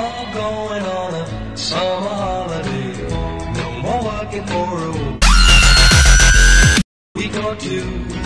all going on a summer holiday. No more working for a week or two.